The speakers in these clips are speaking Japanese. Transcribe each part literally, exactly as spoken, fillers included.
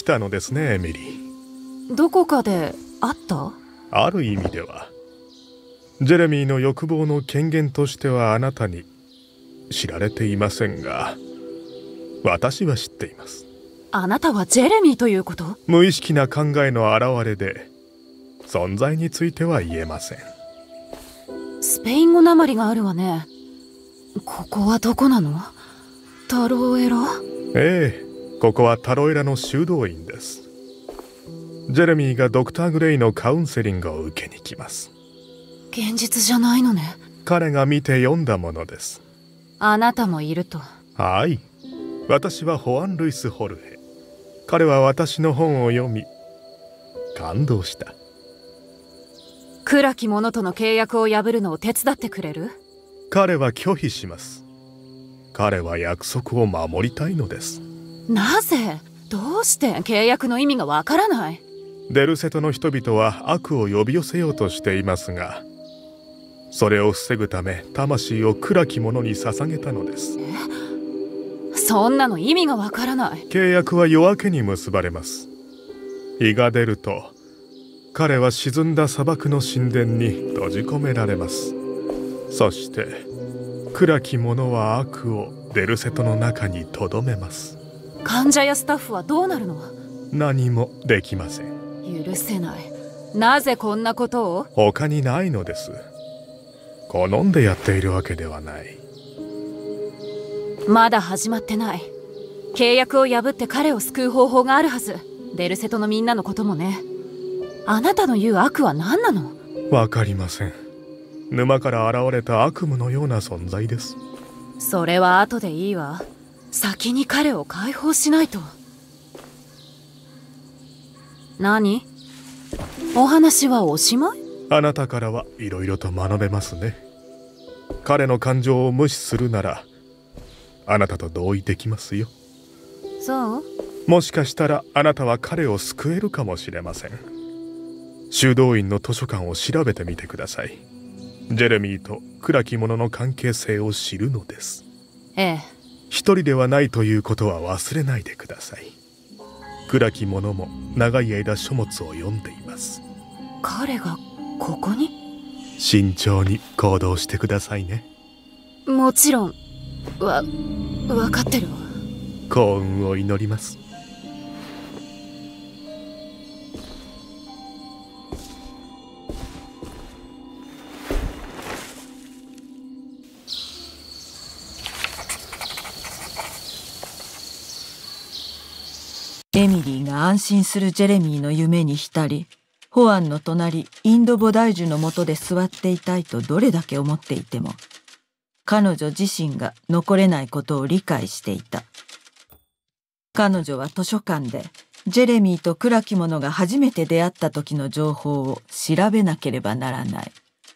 たのですね、エミリー。 どこかで会った？ ある意味では。ジェレミーの欲望の権限としてはあなたに知られていませんが、私は知っています。 あなたはジェレミーということ？ 無意識な考えの表れで、存在については言えません。 スペイン語なまりがあるわね。ここはどこなの？タロエラ？ ええ、ここはタロエラの修道院です。ジェレミーがドクター・グレイのカウンセリングを受けに来ます。 現実じゃないのね。 彼が見て読んだものです。 あなたもいると？ はい、私はホアン・ルイス・ホルヘ。彼は私の本を読み感動した。 暗き者との契約を破るのを手伝ってくれる？ 彼は拒否します。彼は約束を守りたいのです。 なぜ？どうして契約の意味がわからない？ デルセトの人々は悪を呼び寄せようとしていますが、それを防ぐため魂を暗き者に捧げたのです。 え？そんなの意味がわからない。 契約は夜明けに結ばれます。日が出ると彼は沈んだ砂漠の神殿に閉じ込められます。そして暗き者は悪をデルセトの中に留めます。 患者やスタッフはどうなるの？ 何もできません。 許せない。なぜこんなことを？ 他にないのです。好んでやっているわけではない。 まだ始まってない。契約を破って彼を救う方法があるはず。デルセトのみんなのこともね。あなたの言う悪は何なの？ わかりません。沼から現れた悪夢のような存在です。 それは後でいいわ。先に彼を解放しないと。何？お話はおしまい？ あなたからはいろいろと学べますね。彼の感情を無視するならあなたと同意できますよ。 そう？ もしかしたらあなたは彼を救えるかもしれません。修道院の図書館を調べてみてください。ジェレミーと暗き者の関係性を知るのです。 ええ。 一人ではないということは忘れないでください。暗き者も長い間書物を読んでいます。 彼がここに？ 慎重に行動してくださいね。 もちろんわ分かってるわ。 幸運を祈ります。 エミリーが安心するジェレミーの夢に浸り、ホアンの隣インドボ大樹の下で座っていたいとどれだけ思っていても、彼女自身が残れないことを理解していた。彼女は図書館でジェレミーと暗き者が初めて出会った時の情報を調べなければならない。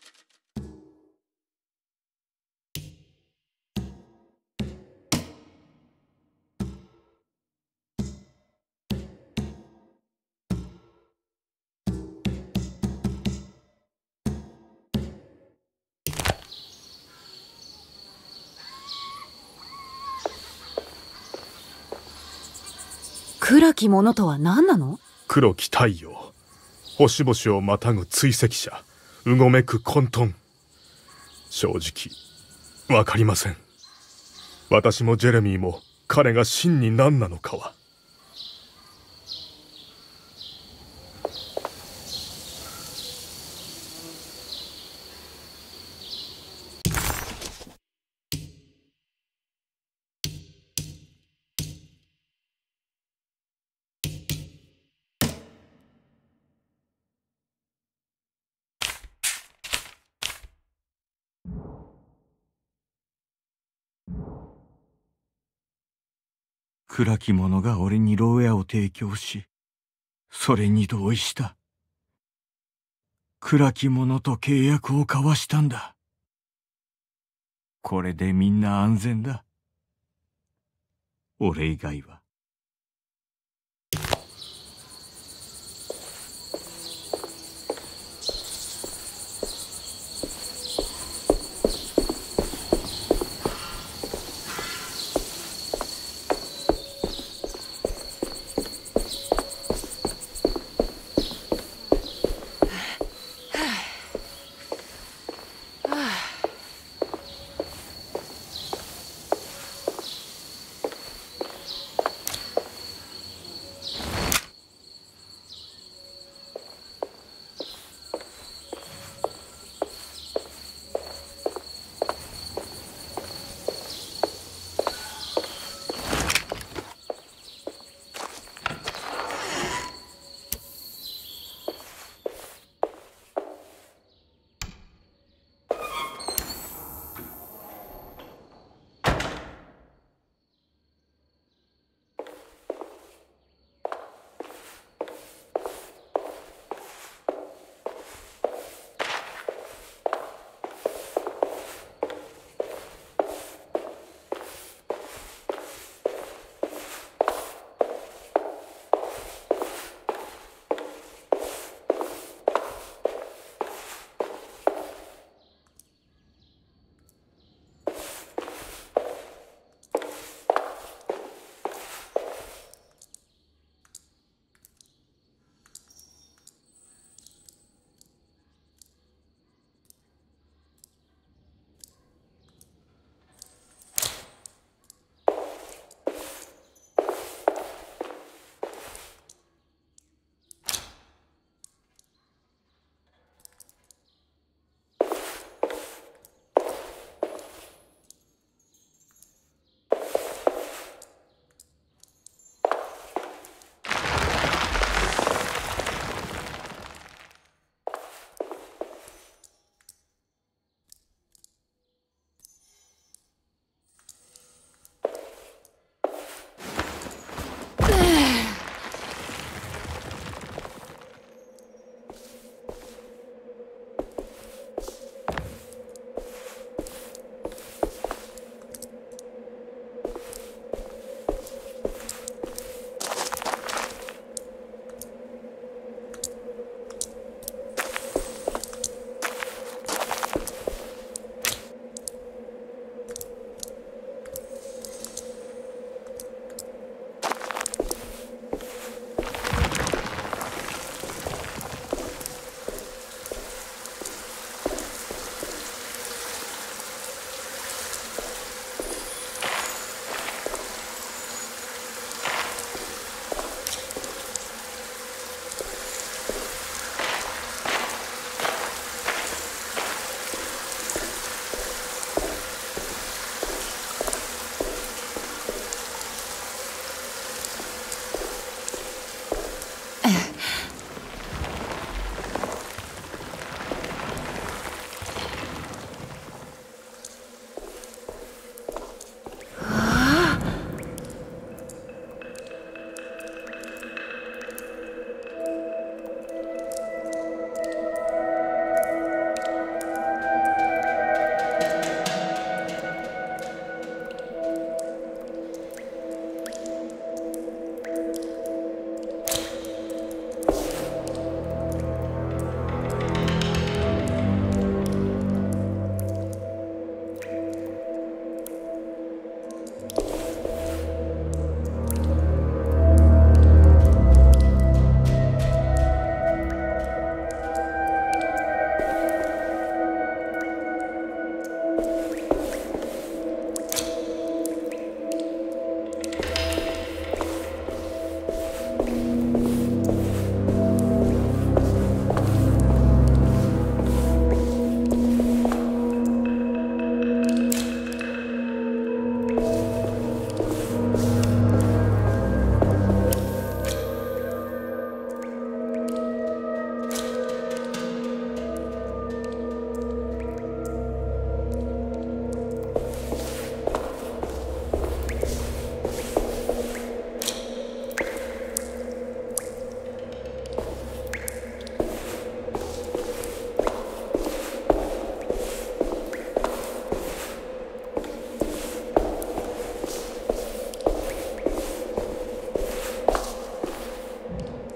暗き者とは何なの？ 黒き太陽、星々をまたぐ追跡者、うごめく混沌。正直わかりません。私もジェレミーも彼が真に何なのかは。 暗き者が俺に牢屋を提供し、それに同意した。暗き者と契約を交わしたんだ。これでみんな安全だ。俺以外は。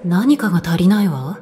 何かが足りないわ。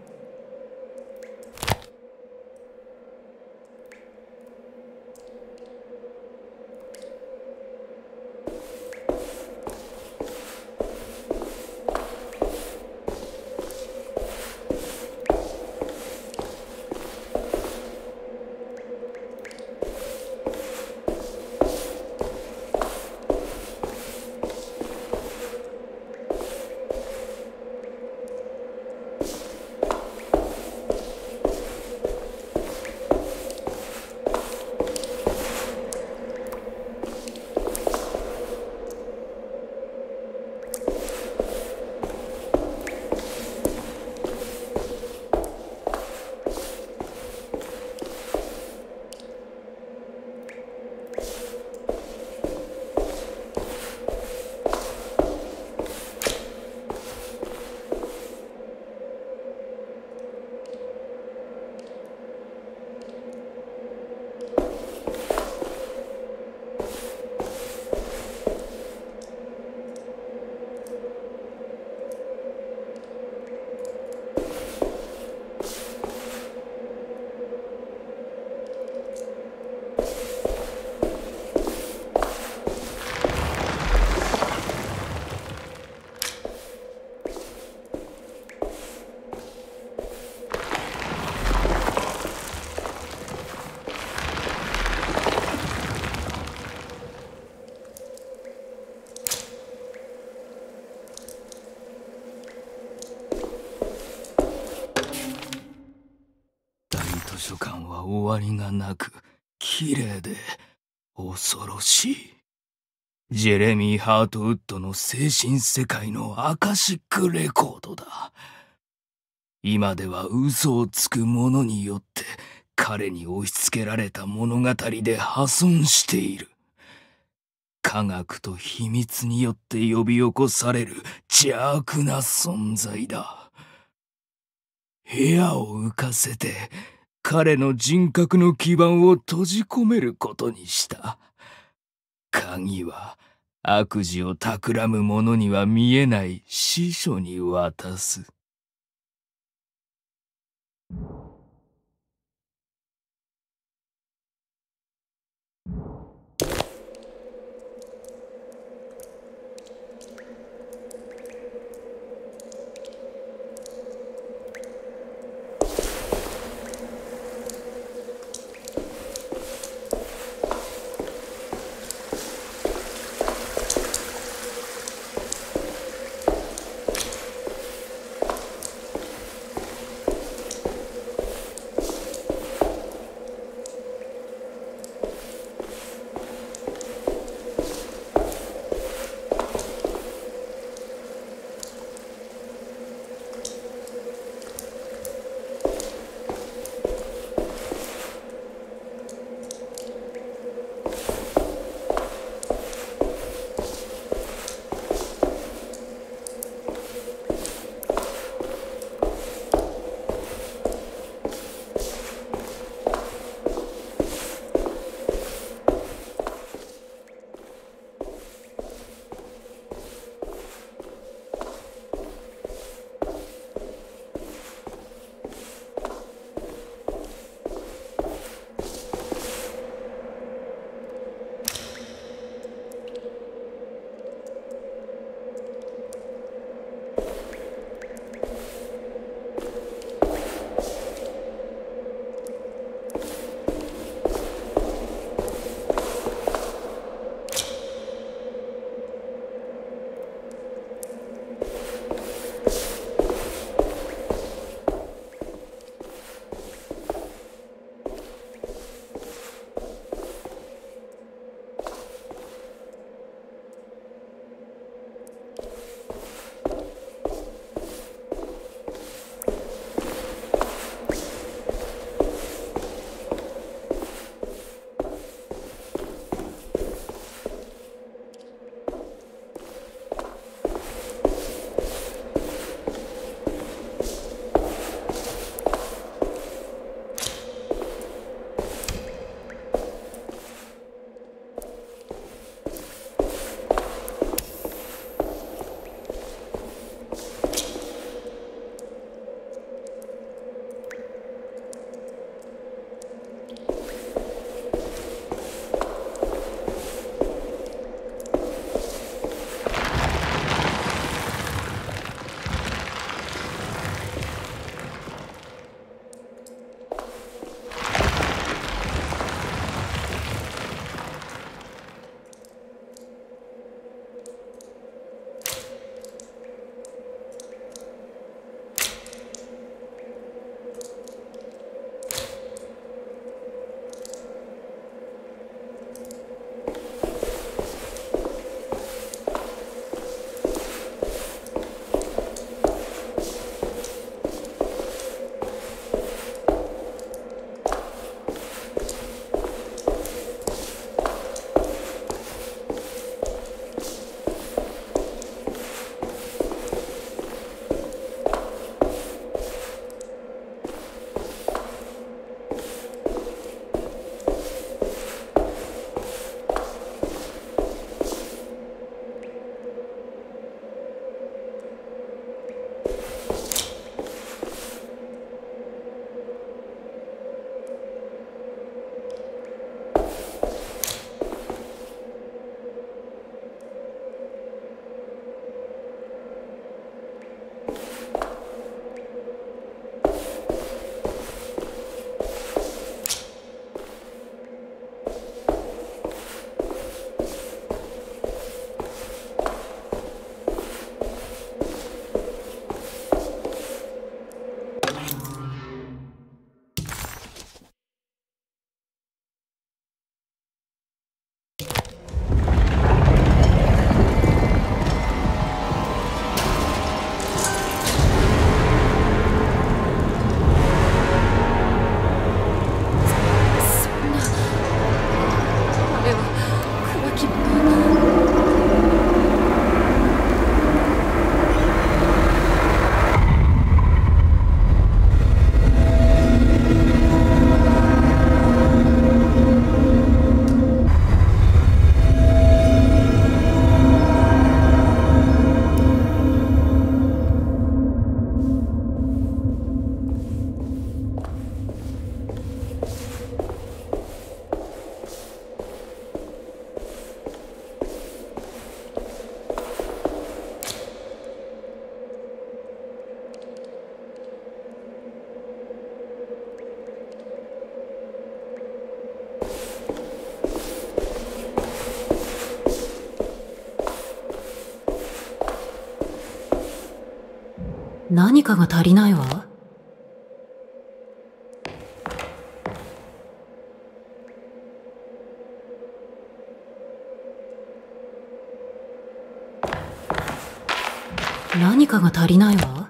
図書館は終わりがなく、綺麗で恐ろしい。ジェレミー・ハートウッドの精神世界のアカシックレコードだ。今では嘘をつく者によって彼に押し付けられた物語で破損している。科学と秘密によって呼び起こされる邪悪な存在だ。部屋を浮かせて彼の人格の基盤を閉じ込めることにした。鍵は悪事を企む者には見えない司書に渡す。 何かが足りないわ。何かが足りないわ。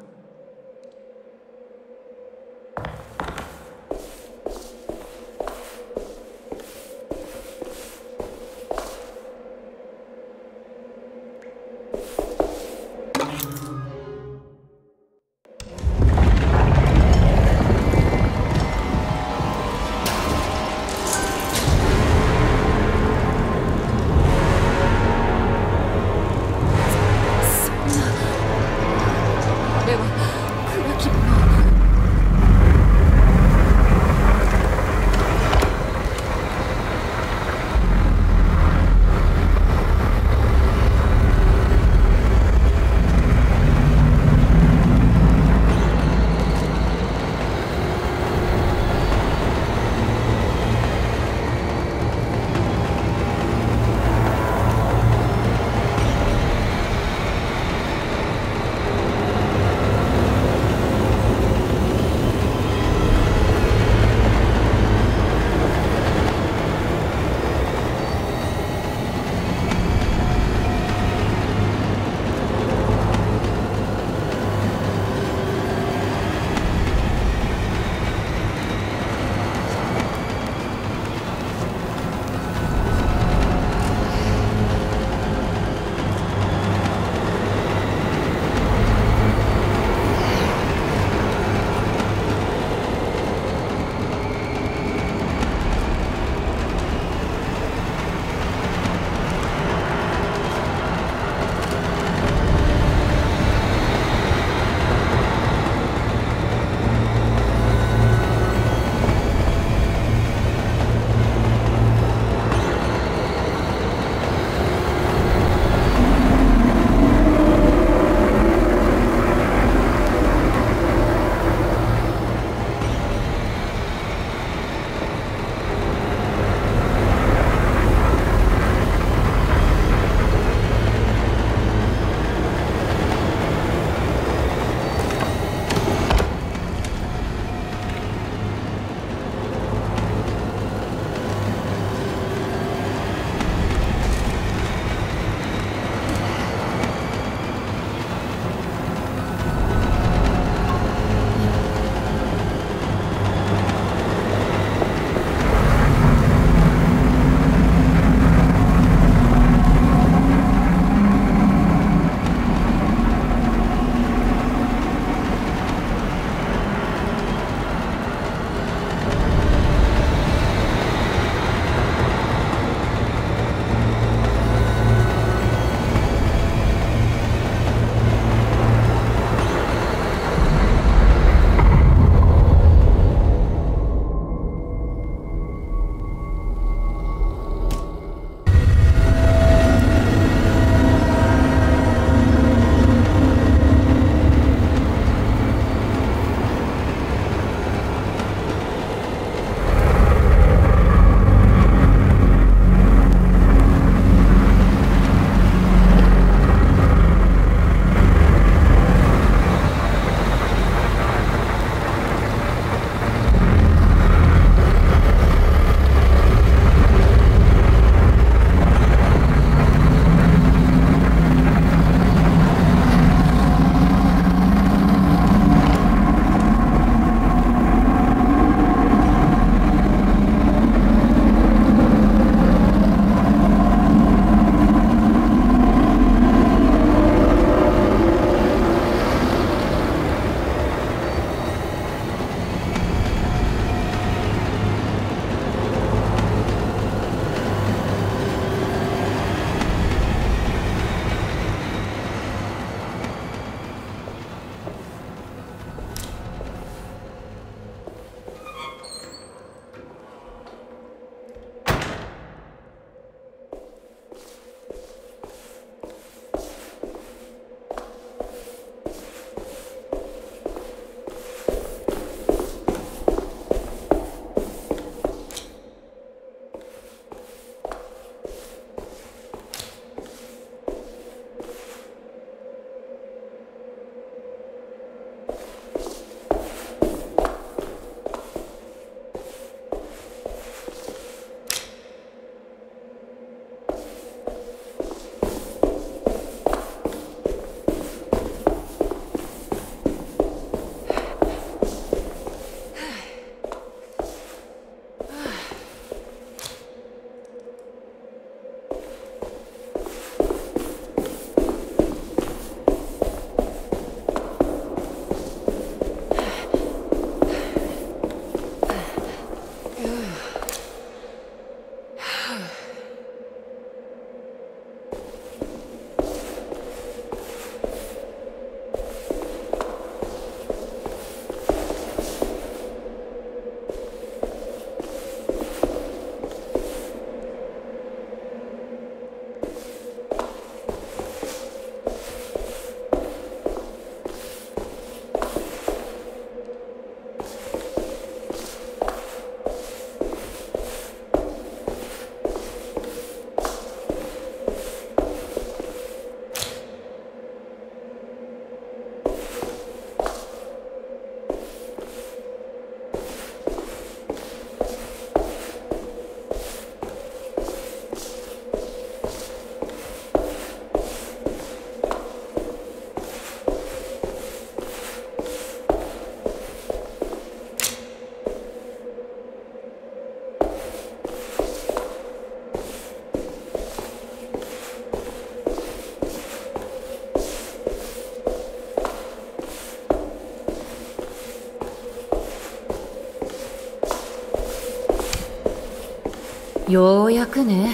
ようやくね。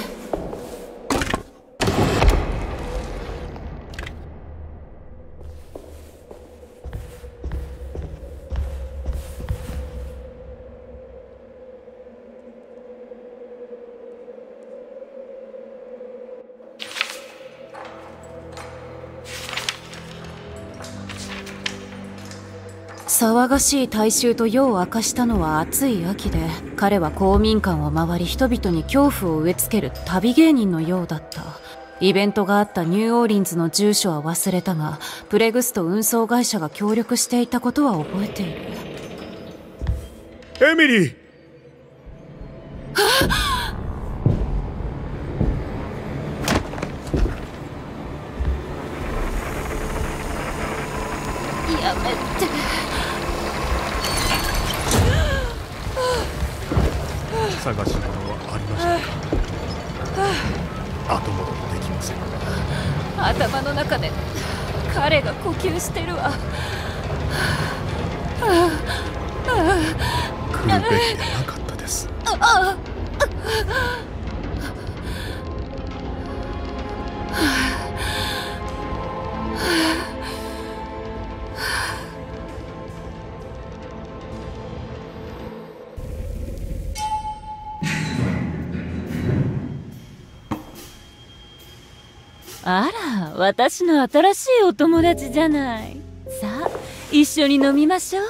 騒がしい大衆と夜を明かしたのは暑い秋で、彼は公民館を回り人々に恐怖を植え付ける旅芸人のようだった。イベントがあったニューオーリンズの住所は忘れたが、プレグスト運送会社が協力していたことは覚えている。 エミリー！ やめて。 探し物はありましたか？後戻りできません。 頭の中で彼が呼吸してるわ。 来るべきでなかったです。 あら、私の新しいお友達じゃない。さあ、一緒に飲みましょ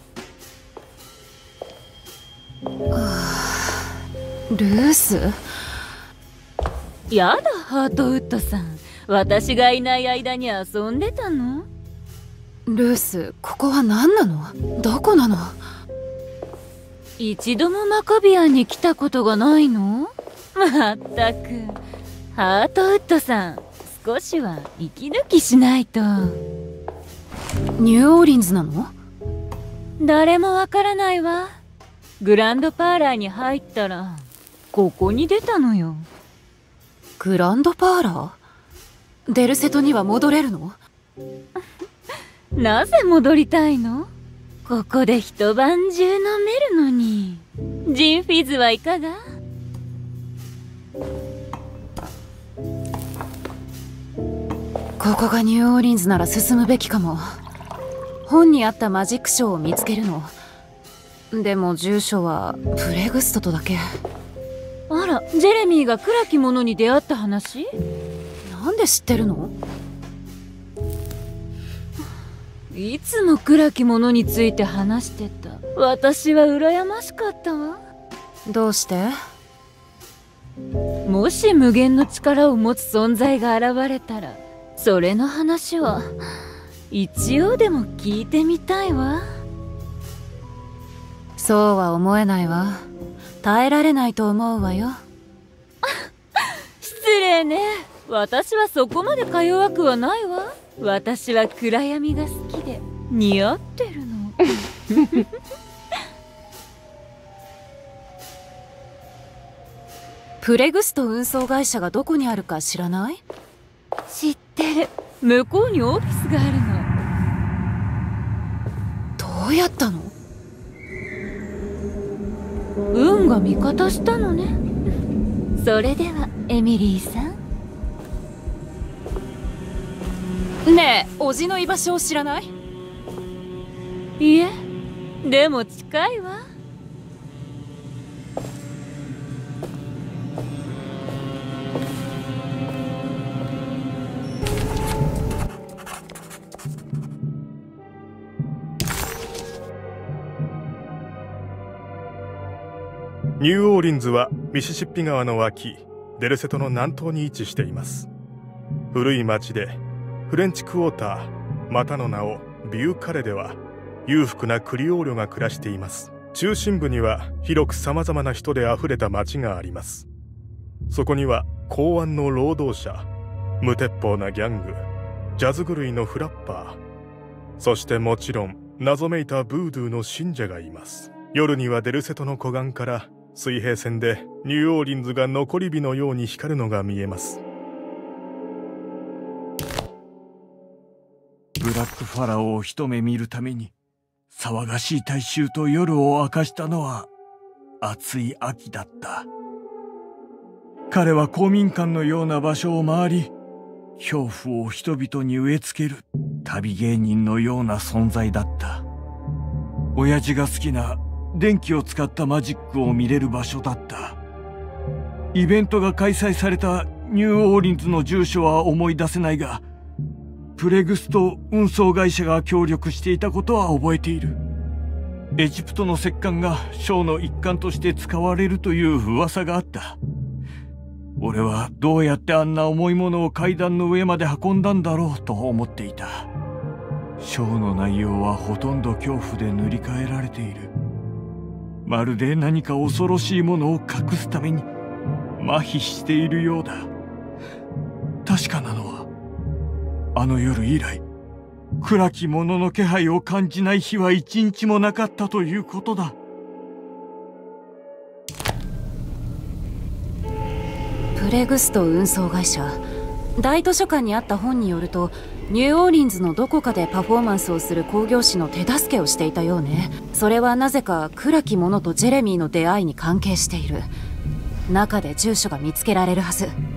う。ルース？ やだ、ハートウッドさん。私がいない間に遊んでたの？ ルース、ここは何なの？どこなの？ 一度もマカビアンに来たことがないの？まったく。ハートウッドさん、少しは息抜きしないと。 ニューオーリンズなの？ 誰もわからないわ。グランドパーラーに入ったらここに出たのよ。 グランドパーラー？デルセトには戻れるの？ なぜ戻りたいの？ここで一晩中飲めるのに。ジンフィズはいかが？ ここがニューオーリンズなら進むべきかも。本にあったマジックショーを見つけるの。でも住所はプレグストとだけ。 あら、ジェレミーが暗き者に出会った話？ なんで知ってるの？ いつも暗き者について話してた。私は羨ましかったわ。 どうして？ もし無限の力を持つ存在が現れたら、それの話は一応でも聞いてみたいわ。 そうは思えないわ。耐えられないと思うわよ。 失礼ね。私はそこまでか弱くはないわ。私は暗闇が好きで似合ってるの。 プレグスト運送会社がどこにあるか知らない？ 知ってる。向こうにオフィスがあるの。 どうやったの？ 運が味方したのね。それではエミリーさん。 ねえ、おじの居場所を知らない？ いえ、でも近いわ。 ニューオーリンズはミシシッピ川の脇、デルセトの南東に位置しています。古い町でフレンチクォーター、またの名をビューカレでは裕福なクリオーリョが暮らしています。中心部には広く様々な人であふれた町があります。そこには公安の労働者、無鉄砲なギャング、ジャズ狂いのフラッパー、そしてもちろん謎めいたブードゥーの信者がいます。夜にはデルセトの湖岸から水平線でニューオーリンズが残り火のように光るのが見えます。 ブラックファラオを一目見るために騒がしい大衆と夜を明かしたのは暑い秋だった。 彼は公民館のような場所を回り、恐怖を人々に植え付ける旅芸人のような存在だった。親父が好きな電気を使ったマジックを見れる場所だった。イベントが開催されたニューオーリンズの住所は思い出せないが、プレグスト運送会社が協力していたことは覚えている。エジプトの石棺がショーの一環として使われるという噂があった。俺はどうやってあんな重いものを階段の上まで運んだんだろうと思っていた。ショーの内容はほとんど恐怖で塗り替えられている。まるで何か恐ろしいものを隠すために麻痺しているようだ。確かなのは、あの夜以来、暗きものの気配を感じない日は一日もなかったということだ。 プレグスト運送会社。大図書館にあった本によると、ニューオーリンズのどこかでパフォーマンスをする興行師の手助けをしていたようね。それはなぜか暗き者とジェレミーの出会いに関係している。中で住所が見つけられるはず。